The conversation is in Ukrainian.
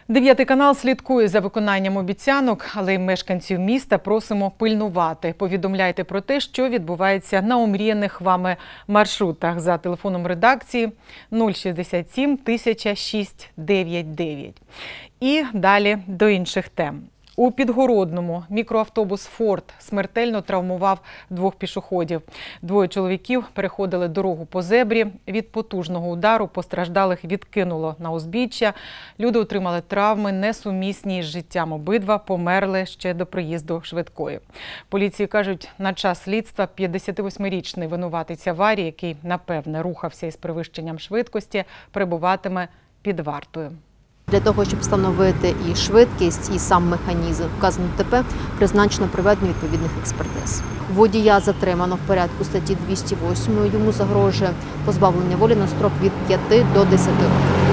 9 канал слідкує за виконанням обіцянок, але й мешканців міста просимо пильнувати. Повідомляйте про те, що відбувається на омріяних вами маршрутах за телефоном редакції 067 1006 99. І далі до інших тем. У Підгородному мікроавтобус «Форд» смертельно травмував 2 пішоходів. 2 чоловіків переходили дорогу по зебрі. Від потужного удару постраждалих відкинуло на узбіччя. Люди отримали травми, несумісні з життям. Обидва померли ще до приїзду швидкої. Поліції кажуть, на час слідства 58-річний винуватець аварії, який, напевне, рухався із перевищенням швидкості, перебуватиме під вартою. Для того, щоб встановити і швидкість, і сам механізм вказаного ТП, призначено проведення відповідних експертиз. Водія затримано в порядку статті 208. Йому загрожує позбавлення волі на строк від 5 до 10 років.